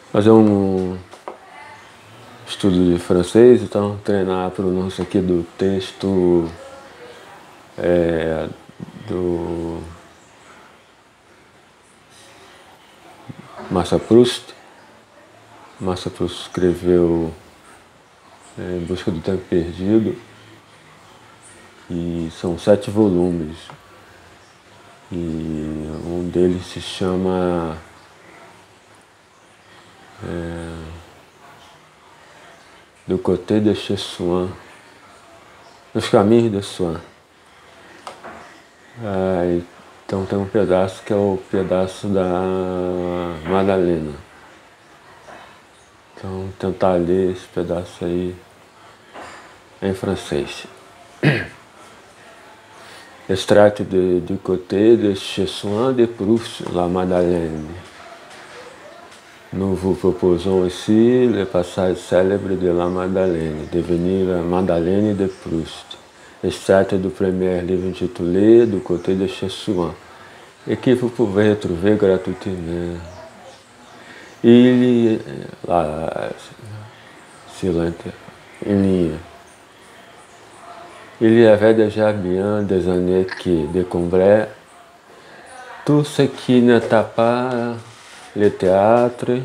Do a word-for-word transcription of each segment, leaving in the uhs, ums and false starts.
fazer um estudo de francês, então treinar a pronúncia aqui do texto é, do Marcel Proust. Marcel Proust escreveu é, Em Busca do Tempo Perdido, e são sete volumes, e um deles se chama é, Du Côté de chez Swann, Nos Caminhos de Swann. Ah, então tem um pedaço que é o pedaço da Madalena. Então tentar ler esse pedaço aí em francês. Extrato de Du Côté de chez Swann de Proust, La Madeleine. Nous vous proposons ici le passage célèbre de La Madeleine, devenir la Madeleine de Proust. Extrato du premier livre intitulé Du Côté de chez Swann, et que vous pouvez retrouver gratuitement. Il là, silente, em linha. Il y avait déjà bien des années que découvrait tout ce qui n'était pas le théâtre,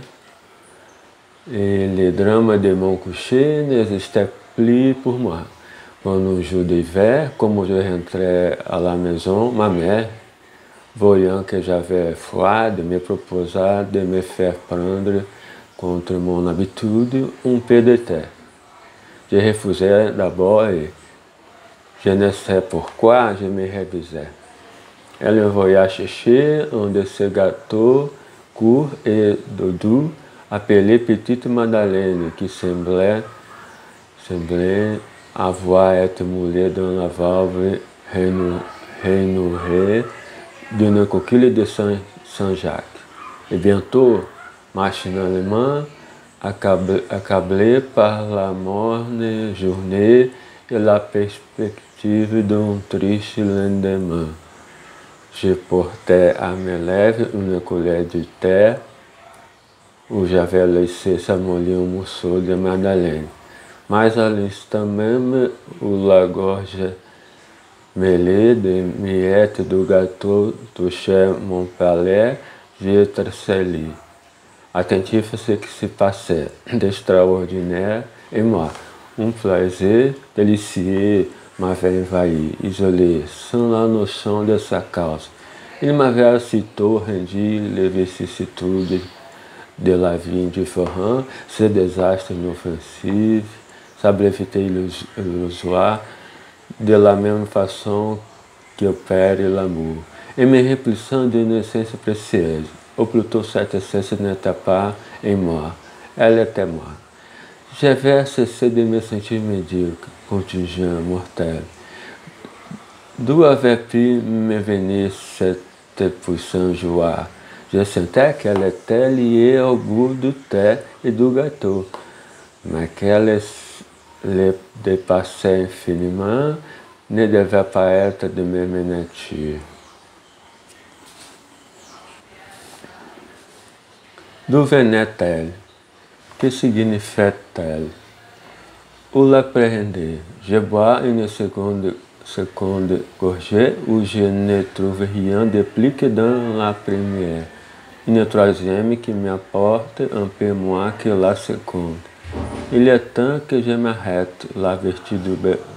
et le drame de mon coucher n'existait plus pour moi. Un jour d'hiver, comme je rentrais à la maison, ma mère, voyant que j'avais froid, me proposa de me faire prendre, contre mon habitude, un peu de thé. Je refusai d'abord et je ne sais pourquoi je me révisais. Elle envoya chercher un de ces gâteaux courts et doux, appelé Petite Madeleine, qui semblait, semblait avoir été moulé dans la valve rainurée d'une coquille de Saint-Jacques. Et bientôt, machinalement, accablé, accablé par la morne journée et la perspective d'un triste lendemain, je portais à mes lèvres une colère de thé où j'avais laissé s'amollir un morceau de madeleine. Mais à l'instant même où la gorge mêlée de miettes do gâteau touchait mon palais, je tressaillis, attentif à ce qui se passait d'extraordinaire et moi. Un plaisir délicieux m'avait envahi, isolé, sans la notion de sa cause. Il m'avait aussitôt rendu les vicissitudes de la vie indifférente, ses désastres inoffensifs, sa brevité illusoire, de la même façon que opère l'amour, et me remplissant d'une essence précieuse, ou plutôt cette essence n'était pas en moi, elle était moi. J'avais cessé de me sentir médiocre, contingent, mortel. D'où avait pu me venir cette puissante joie? Je sentais qu'elle était liée au goût du thé et du gâteau, mais qu'elle le dépassait infiniment, ne devait pas être de même nature. D'où venait-elle? Que signifiait-elle? Où l'appréhender? Je bois une seconde, seconde gorgée où je ne trouve rien de plus que dans la première. Une troisième qui m'apporte un peu moins que la seconde. Il est temps que je m'arrête. La vertu du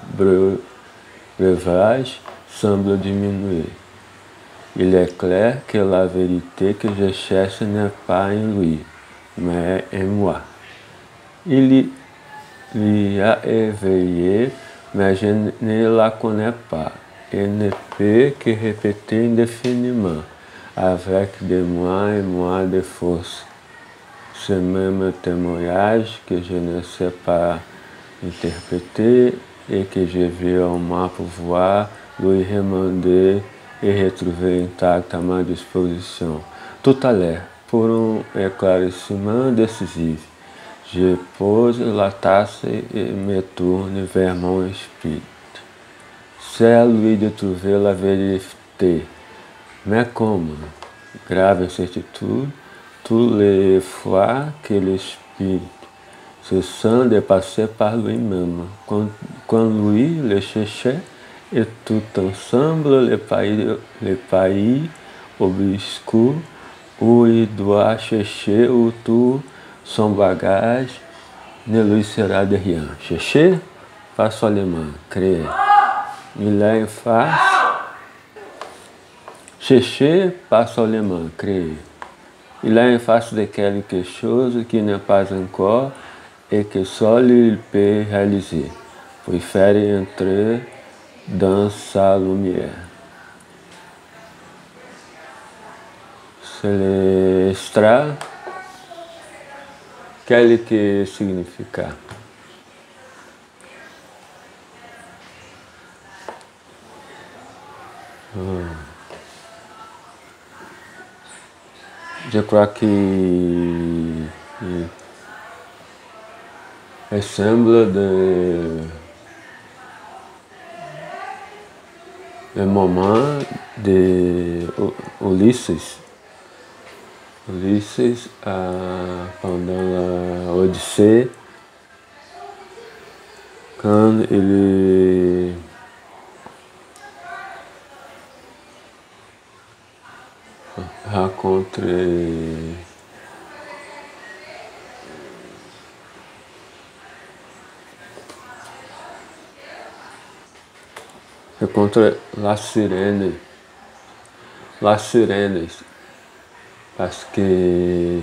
breuvage semble diminuer. Il est clair que la vérité que je cherche n'est pas en lui, mais en moi. Il y a éveillé, mais je ne la connais pas, et ne peut que répéter indéfiniment, avec de moins en moins de force, ce même témoignage que je ne sais pas interpréter et que je vais au moins pouvoir lui demander et retrouver intact à ma disposition. Tout à l'heure, pour un éclaircissement décisif, je pose la tasse et me tourne vers mon esprit. C'est à lui de trouver la vérité. Mais comment? Grave incertitude, toutes les fois que l'Esprit se sent dépasser par lui-même. Quand, quand lui le cherchait, et tout ensemble, le pays, le pays obscur où il doit chercher où tout son bagage ne lui sera de rien. Chercher, pas seulement créer. Il a en face. Chercher, pas seulement créer. Il a en face de quelque chose qui n'est pas encore et que seul il peut réaliser. Préfère entrer dans sa lumière. Celestra, quel que significa? Hum. Je crois qu'il ressemble de le moment de Ulisses. Ulisses, ah, pendant l'Odyssée, quand il rencontre rencontre la sirène, la sirène, parce que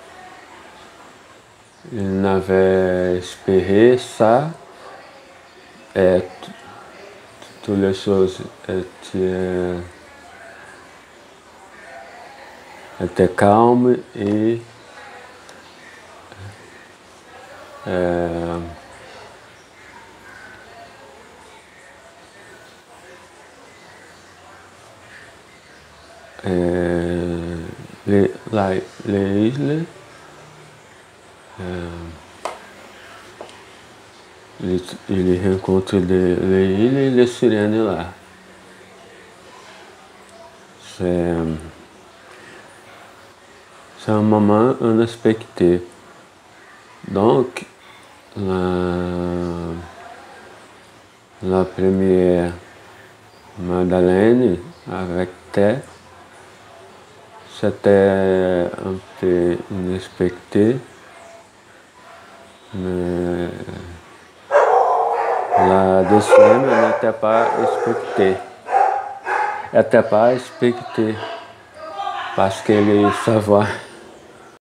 il n'avait espéré ça et toutes les choses étaient, étaient calmes et euh, euh, les, la, les îles, euh, il, il rencontre les, les îles et les sirènes là. C'est c'est un moment inexpecté. Donc, la, la première Madeleine avec thé, c'était un peu inexpecté, mais la deuxième n'était pas expectée. Elle n'était pas expectée parce qu'elle savait.